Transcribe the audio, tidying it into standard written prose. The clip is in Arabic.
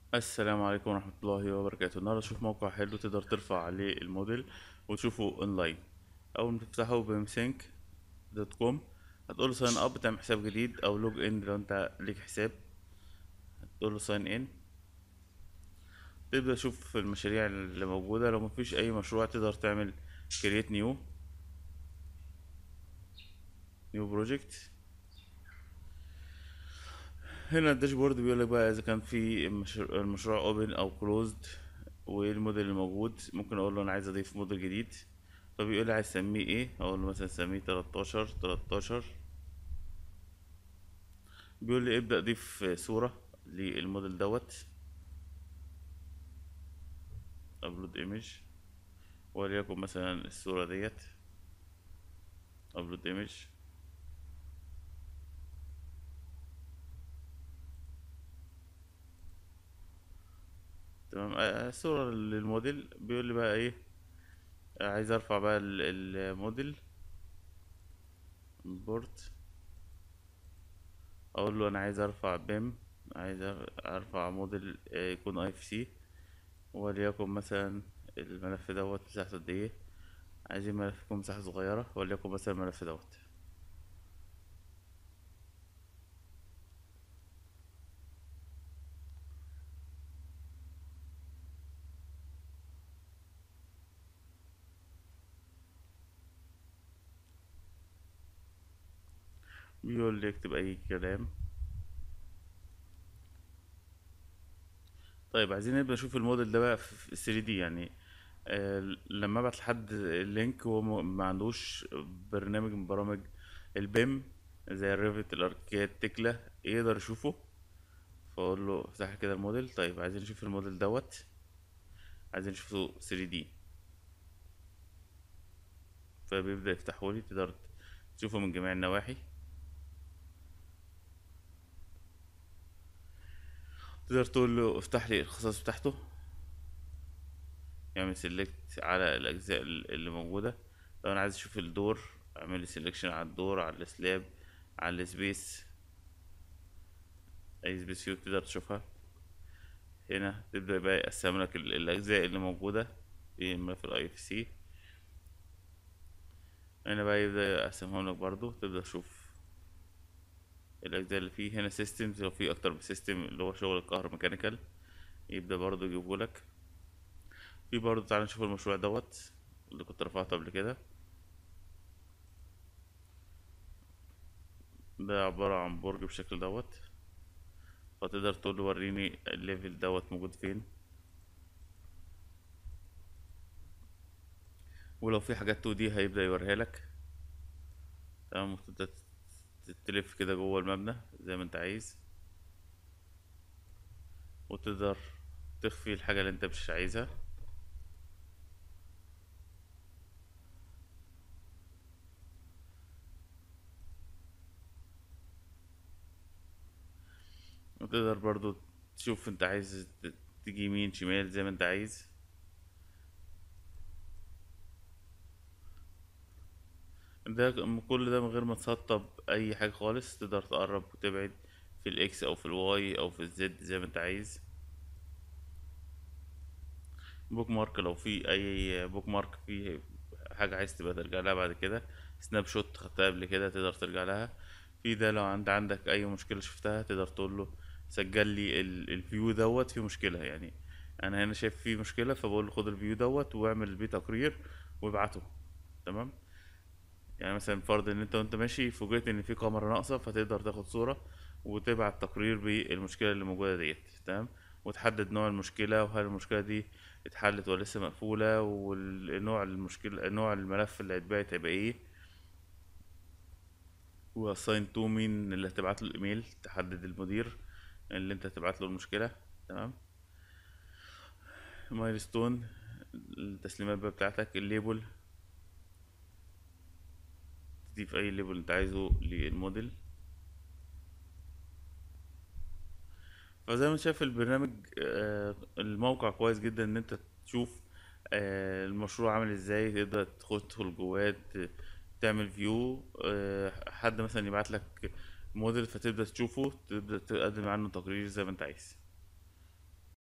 السلام عليكم ورحمة الله وبركاته. النهاردة اشوف موقع حلو تقدر ترفع عليه الموديل وتشوفه اونلاين. اول ما تفتحه بمسينك دوت كوم هتقول له ساين اب، تعمل حساب جديد او لوج ان لو انت ليك حساب. تقول له ساين ان، تبدأ تشوف المشاريع اللي موجودة. لو مفيش اي مشروع تقدر تعمل كرييت نيو بروجكت. هنا الداشبورد بيقول لك بقى اذا كان في المشروع اوبن او كلوزد وايه الموديل الموجود. ممكن اقول له انا عايز اضيف موديل جديد، فبيقول لي عايز تسميه ايه. اقول له مثلا سميه 13. بيقول لي ابدأ ضيف صورة للموديل دوت. ابلود ايمج، وليكن مثلا الصورة ديت. ابلود ايمج. تمام. صورة للموديل. بيقول لي بقى ايه، عايز ارفع بقى الموديل امبورت. اقول له انا عايز ارفع بيم، عايز ارفع موديل يكون اي اف سي، وليكن مثلا الملف دوت مساحته قد ايه. عايزين ملف يكون مساحة صغيرة، وليكن مثلا الملف دوت. بيقول لي اكتب اي كلام. طيب عايزين نبدأ نشوف الموديل ده بقى في 3D يعني. لما ابعت لحد اللينك هو ما عندوش برنامج من برامج البيم زي الريفت الاركياد تكلا يقدر يشوفه. فاقول له افتح لي كده الموديل. طيب عايزين نشوف الموديل دوت، عايزين نشوفه 3D. فبيبدأ يفتحه لي، تقدر تشوفه من جميع النواحي. تقدر تقول له افتح لي الخصائص بتاعته، يعمل سيلكت على الأجزاء اللي موجودة. لو أنا عايز أشوف الدور أعمل لي سيلكشن على الدور، على السلاب، على السبيس. أي سبيس فيه تقدر تشوفها. هنا تبدأ بقى يقسم لك الأجزاء اللي موجودة في ملف الاي اف سي. هنا بقى يبدأ يقسمهم لك برضو، تبدأ تشوف الأجزاء اللي فيه. هنا سيستمز، لو في أكتر من سيستم اللي هو شغل الكهروميكانيكال يبدأ برضو يجيبهولك. في برضو تعالى نشوف المشروع دوت اللي كنت رفعته قبل كده. ده عبارة عن برج بالشكل دوت. فتقدر تقول له وريني الليفل دوت موجود فين، ولو في حاجات 2D هيبدأ يوريها لك. تمام. وتبدأ تلف كده جوه المبنى زي ما انت عايز، وتقدر تخفي الحاجة اللي انت مش عايزها. وتقدر برضو تشوف انت عايز تيجي يمين شمال زي ما انت عايز. ده كل ده من غير ما تسطب اي حاجة خالص. تقدر تقرب وتبعد في الاكس او في الواي او في الزد زي ما انت عايز. بوك مارك، لو في اي بوك مارك فيه حاجة عايز تبقى ترجع لها بعد كده. سناب شوت خدتها قبل كده تقدر ترجع لها. في ده لو عندك اي مشكلة شفتها تقدر تقول له سجل لي الفيو دوت في مشكلة يعني. انا هنا شايف فيه مشكلة، فبقول له خد الفيو دوت واعمل بيه تقرير وابعته. تمام. يعني مثلا فرض ان انت وانت ماشي فوجئت ان في كاميرا ناقصة، فتقدر تاخد صورة وتبعت تقرير بالمشكلة اللي موجودة ديت. تمام. وتحدد نوع المشكلة، وهل المشكلة دي اتحلت ولا لسه مقفولة، والنوع المشكلة، نوع الملف اللي هيتبعت هيبقى ايه، واساين تو مين اللي هتبعت له الايميل. تحدد المدير اللي انت هتبعت له المشكلة. تمام. مايلستون، التسليمات بقى بتاعتك، الليبل، تضيف اي ليبل انت عايزه للموديل. فزي ما شايف البرنامج، الموقع كويس جدا ان انت تشوف المشروع عامل ازاي. تقدر تدخل جواه تعمل فيو. حد مثلا يبعت لك موديل فتبدأ تشوفه، تبدأ تقدم عنه تقرير زي ما انت عايز.